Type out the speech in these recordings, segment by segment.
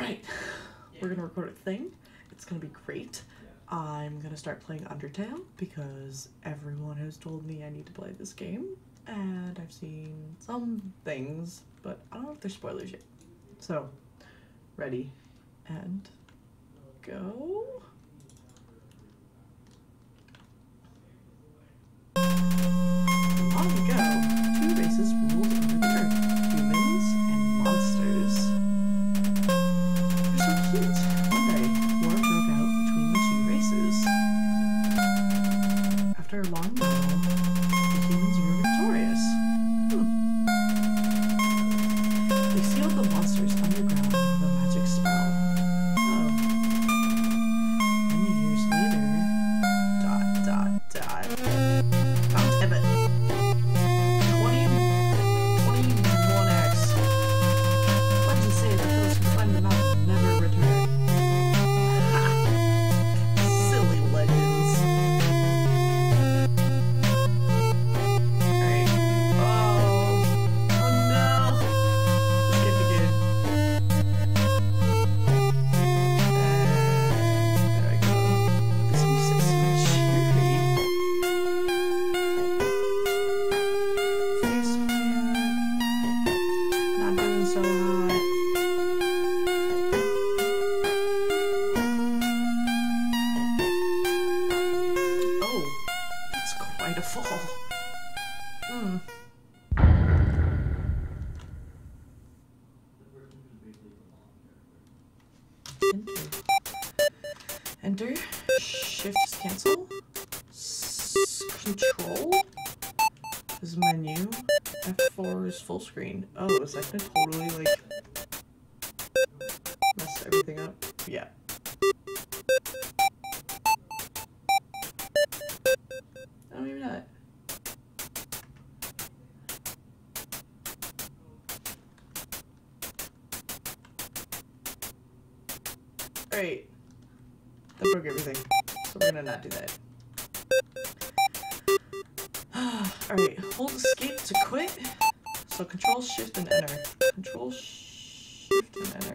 Alright, we're gonna record a thing. It's gonna be great. I'm gonna start playing Undertale because everyone has told me I need to play this game, and I've seen some things, but I don't know if they're spoilers yet. So, ready and go. Long ago, two races ruled over the earth, humans and monsters. They're so cute. One day, war broke out between the two races. After a long battle, the humans were victorious. They sealed the monsters underground with a magic spell. Oh. Many years later, ... Oh, damn it. 21x. Legends say that those who climb the mountain never return. Ha! Silly legends. Alright. Oh no. Let's get begin. There I go. This music's so cheery. Face not doing so hot. Oh, that's quite a fall. Enter. Shift is cancel. Control is menu. F4 is full screen. Oh, is that gonna totally like mess everything up? Yeah. Oh, maybe not. Alright. That broke everything. So we're gonna not do that. Alright, hold escape to quit. So control shift and enter. Control shift and enter.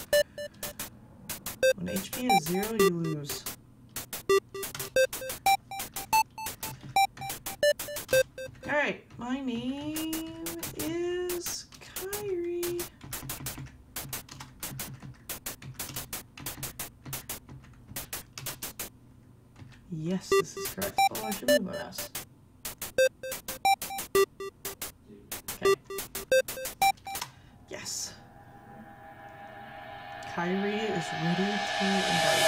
When HP is 0, you lose. Alright, my name is Kyrie. Yes, this is correct. Oh, I should move my mouse. Okay. Yes. Kyrie is ready to invite.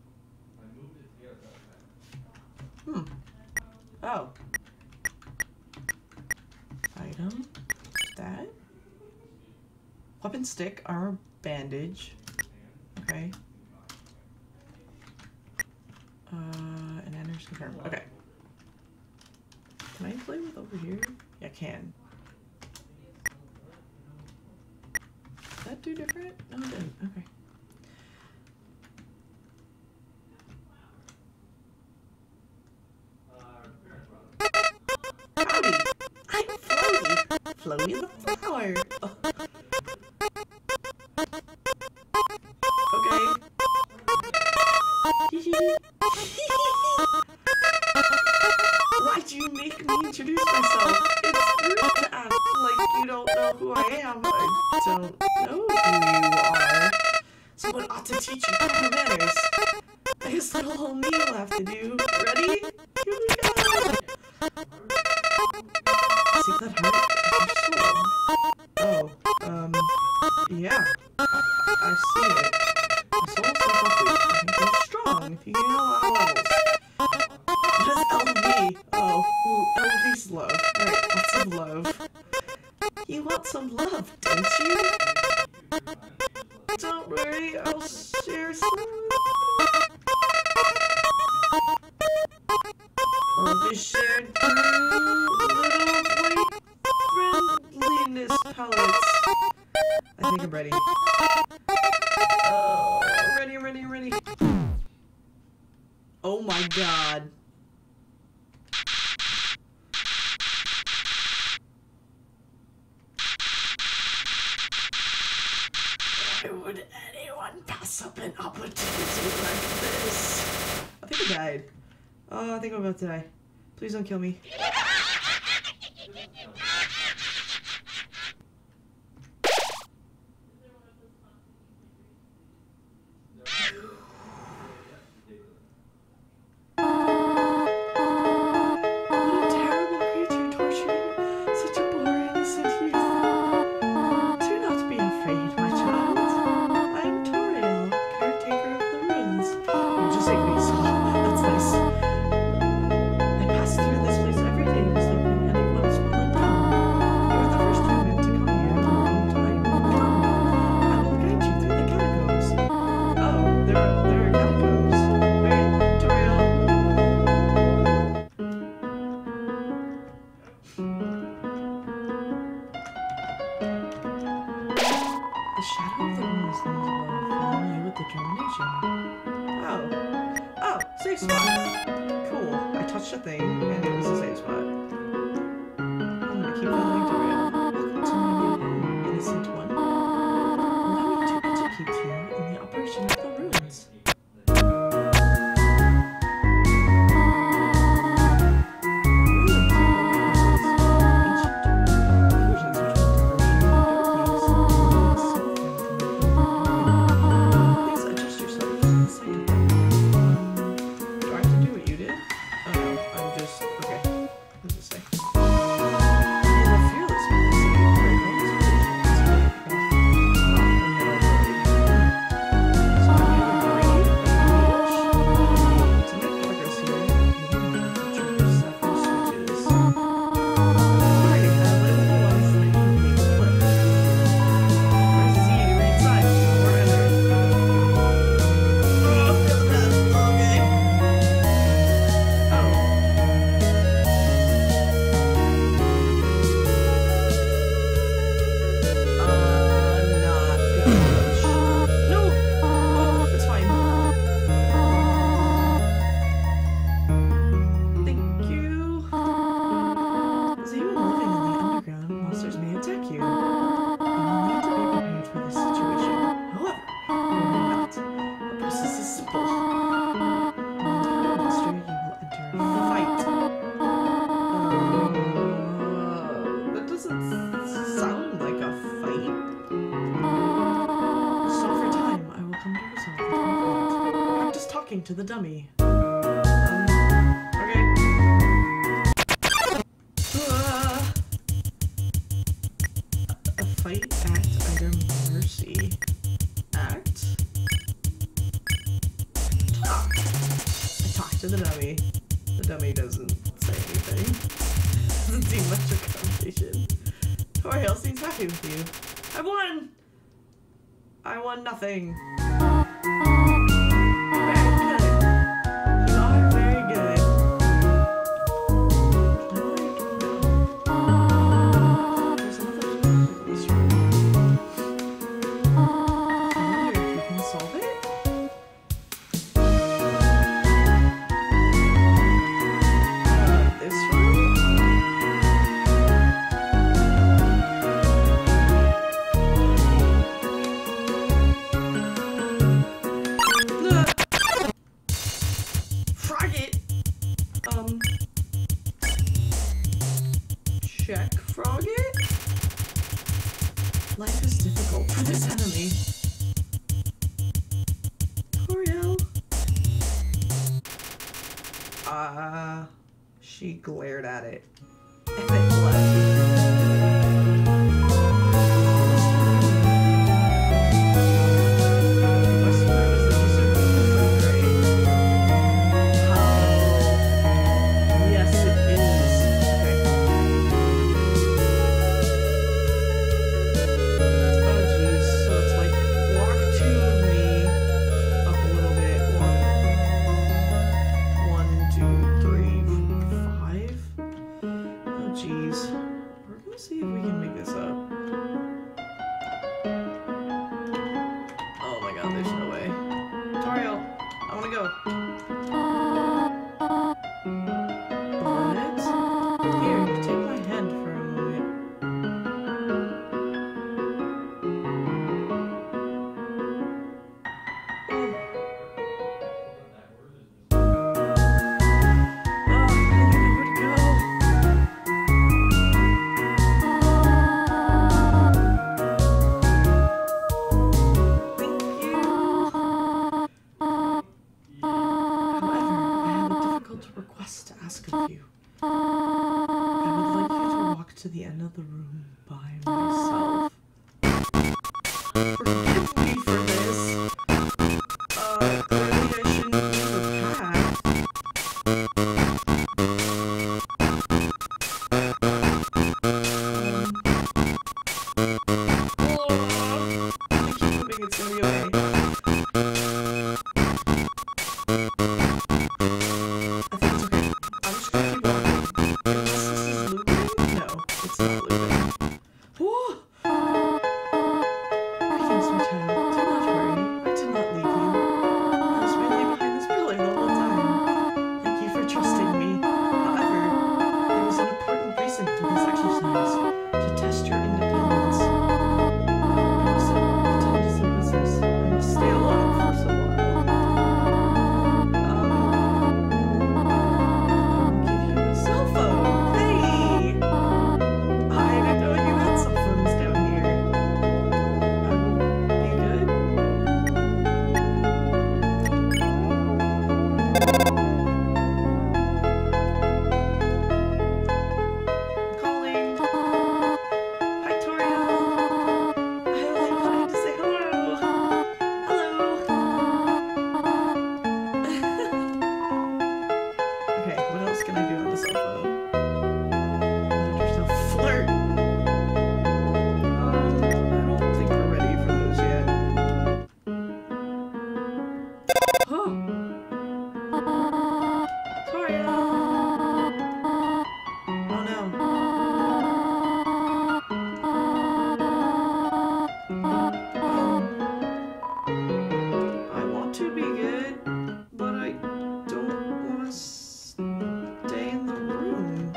Oh. Item. That. Weapon stick, armor bandage. Okay. And enters confirm. Okay. Can I play with over here? Yeah, I can. Did that do different? No, it didn't. Okay. Howdy! I'm Floaty! Floaty the flower! Oh. Okay. Why'd you make me introduce myself? It's rude to act like you don't know who I am. I don't know who you are. Someone ought to teach you proper manners. I guess that's all me will have to do. Ready? Here we go! See that hurt? Oh, yeah. I see it. My soul's so healthy. I think I'm strong if you gain a lot of levels. What is LV? Oh, LV's love. Alright, lots of love. You want some love, don't you? Don't worry, I'll share some. Love is shared through little white friendliness pellets. I think I'm ready. Oh, I'm ready. Oh my god. Why would anyone one pass up an opportunity like this. I think I died. Oh, I think I'm about to die. Please don't kill me. The shadow of the room is filling you with determination. Oh, safe spot. Cool. I touched a thing and it was a safe spot. I'm gonna keep following Doria. Welcome to my new home, innocent one. Allow me to educate you in the operation of the runes. To the dummy. A fight, act, item, mercy. Act? Talk. I talk to the dummy. The dummy doesn't say anything. Doesn't seem much of a conversation. Toriel seems happy with you. I won! I won nothing. Check frog it? Life is difficult for this enemy. Toriel. She glared at it and then left. It's gonna be okay. I think it's okay. I'm just gonna keep walking. Unless this is looping? No, it's not looping. Whoa! Greetings, my child. Do not worry. I did not leave you. I was really behind this pillar the whole time. Thank you for trusting me. However, there was an important reason for this exercise. To test your independence. I must attend to some business. I must stay alone for some while. I'll give you a cell phone. Hey! I didn't know you had cell phones down here. Be good? I'm calling. Hi, Toriel. I only wanted to say hello. Hello. Okay, what else can I do on the cell phone? Let yourself flirt. I don't think we're ready for those yet. Oh. Toriel. Oh no. I want to be good, but I don't want to stay in the room.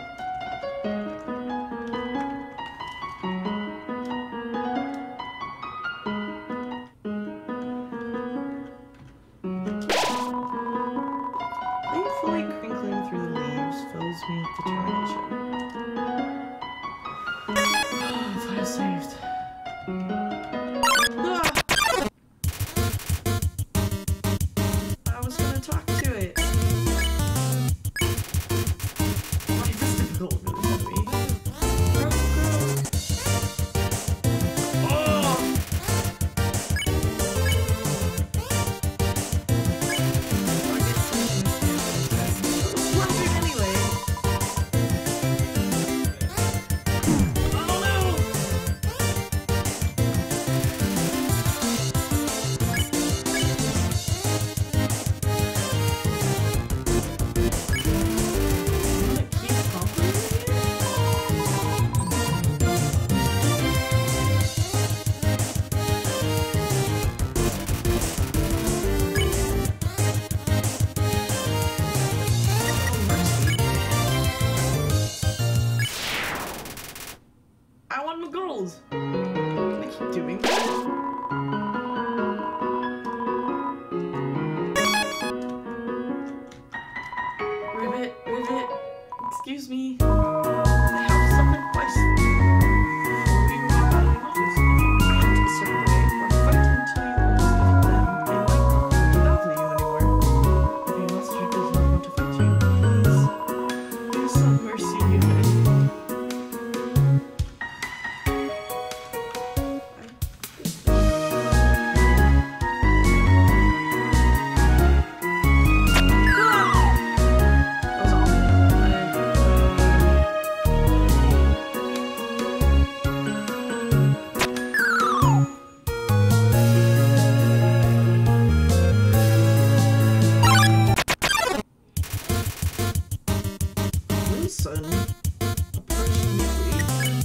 Playfully crinkling through the leaves fills me with determination. File saved. Ah! I was gonna talk to it. Life is difficult with this enemy. Go, go. Oh! Target session is working anyway. Oh no! Will it keep complimenting it? I want the girls. Can I keep doing that? Rivet, rivet. Excuse me. I have some advice. Before we walk out of the office, act a certain way or fight until you almost defeat them. They might not value you anymore. If your master does not want to fight you, please use some mercy, human. That was awful. Wilson, approximately.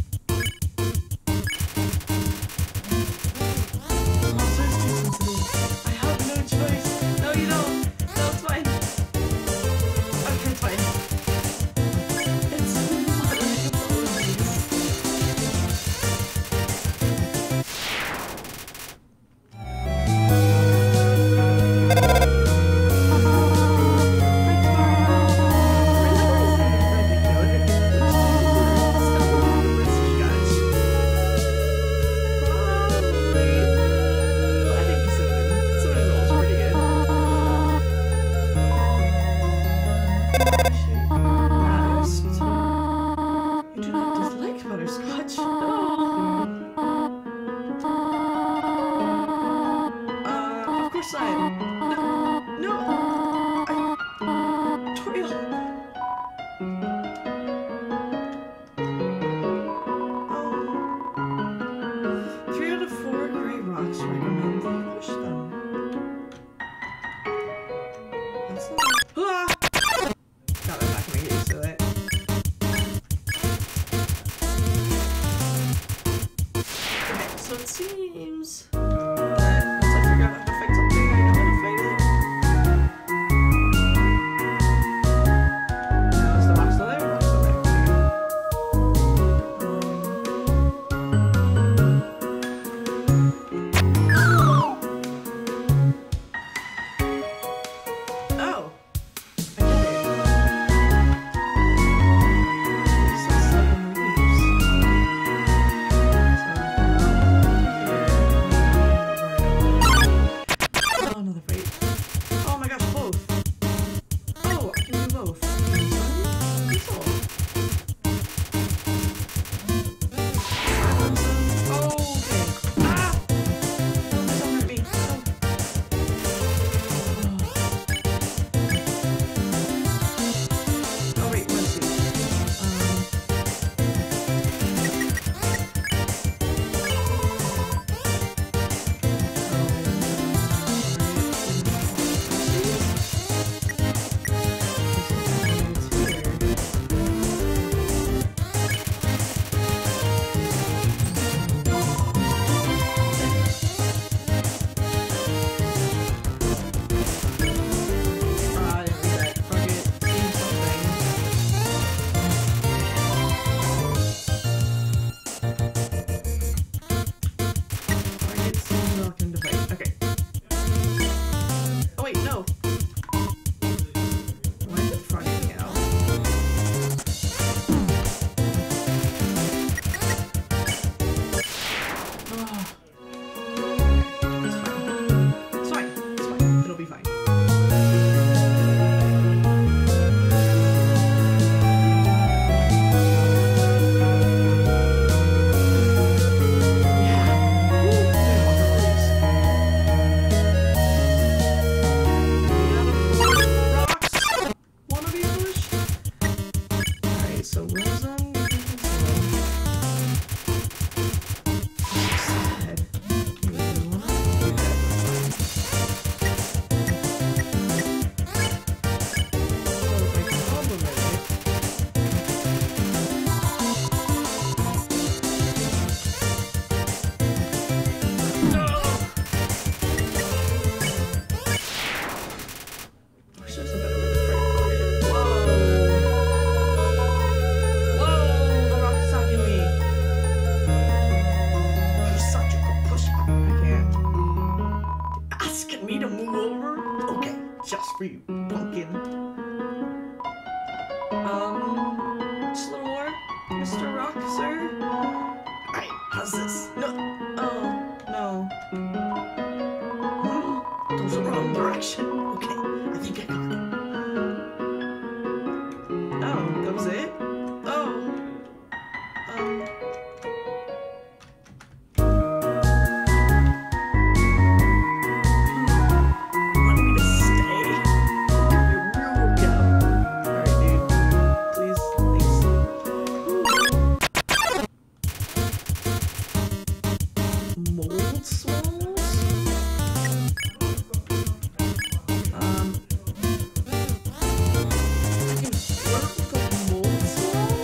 Monster is too sensitive. I have no choice. No, you don't. No, it's fine. Okay, it's fine. It's not like apologies. You do not dislike butterscotch? No. Of course not. No. Toriel. 3 out of 4 gray rocks recommend asking me to move over? Okay, just for you, pumpkin. Just a little more, Mr. Rock, sir? Alright, how's this? No, oh, no. That was the wrong direction. Okay, I think I got it. Oh, that was it? Oh. Want me to stay? You're real good. Alright, dude. Please, thanks. Mold swallows? I can flirt with a mold swallow?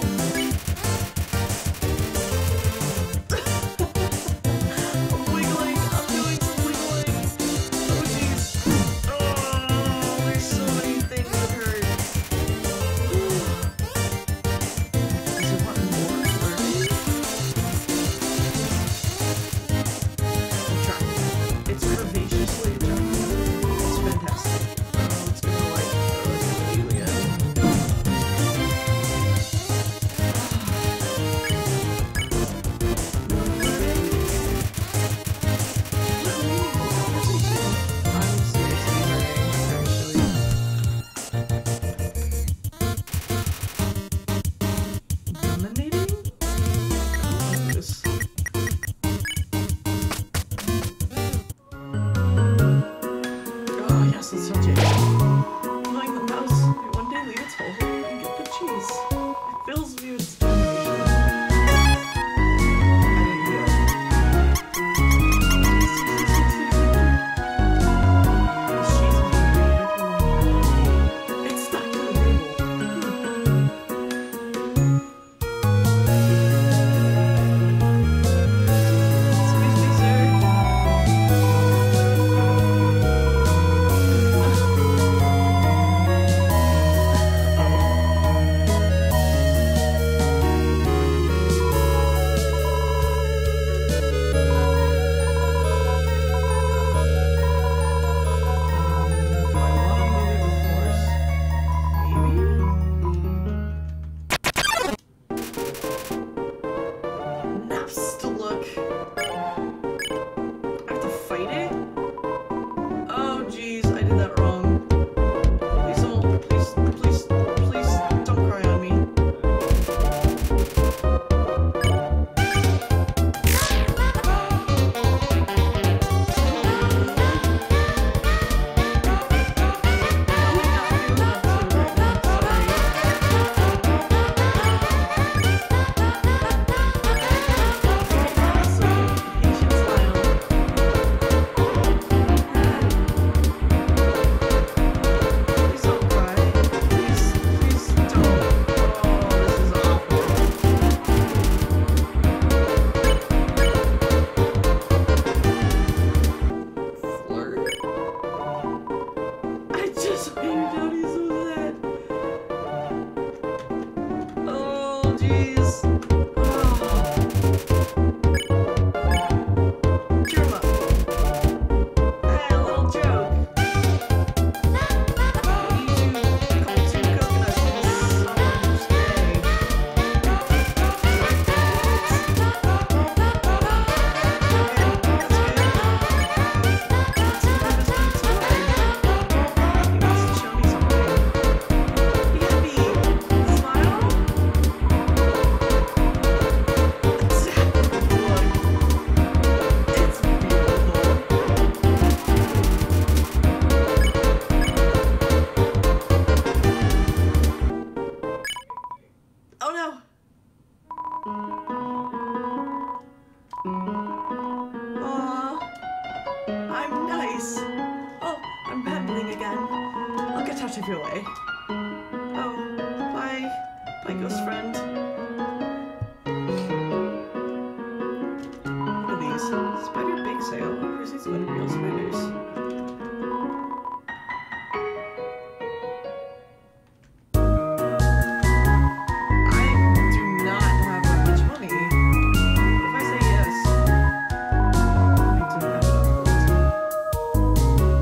I'm wiggling. I'm doing some wiggling. Oh, jeez. Oh, there's so many things that hurt. Does it want more flirting? Attractive. It's curvaceously attractive. It's fantastic. It's gonna like alien. I'm seriously hurting, actually. Dominating? I don't like this. Oh, yes, let's touch it. Knowing the mouse may one day leave its hole and get the cheese. It fills me with determination. I didn't heal. This cheese is incredible. It's stuck to the table. Excuse me, sir. Do I want to move it with force? Maybe? Naps to look. I have to fight it? Oh jeez, I did that wrong. Please don't, please don't cry on me. I just figured out he's so sad. Oh, jeez. Cheer him up. Hey, a little joke. I need you to come to coconuts and stay. Oh no! Aw, I'm nice. Oh, I'm pebbling again. I'll get out of your way. Oh, bye. Bye, ghost friend. What are these? Spider bake sale. Proceeds go to real spiders. I do not have that much money. What if I say yes? I do have enough gold.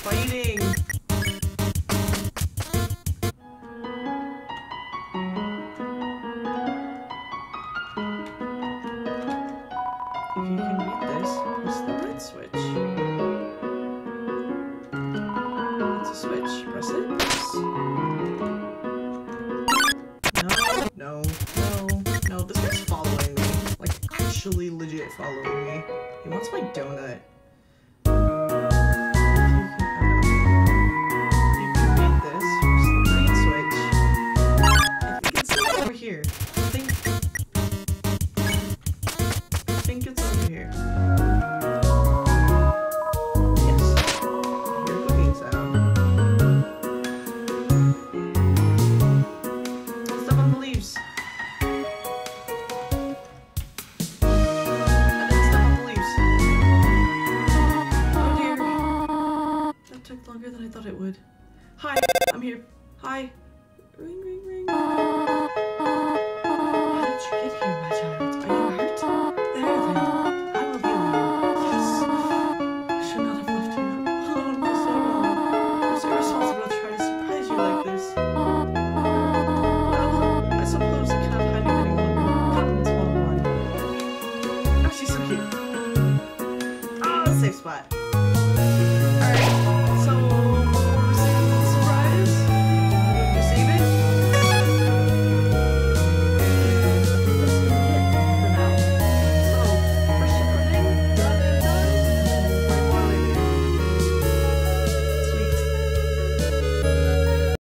fighting. If you can read this, press the red switch. It's a switch. Press it. No. This guy's following me. Like, actually legit following me. He wants my donut. You can read this. Press the green switch. If you can see it over here. I think it's over here. Yes. Hear cooking sound. Step on the leaves. I didn't step on the leaves. Oh dear. That took longer than I thought it would. Hi, I'm here. Hi. Ring, ring, ring.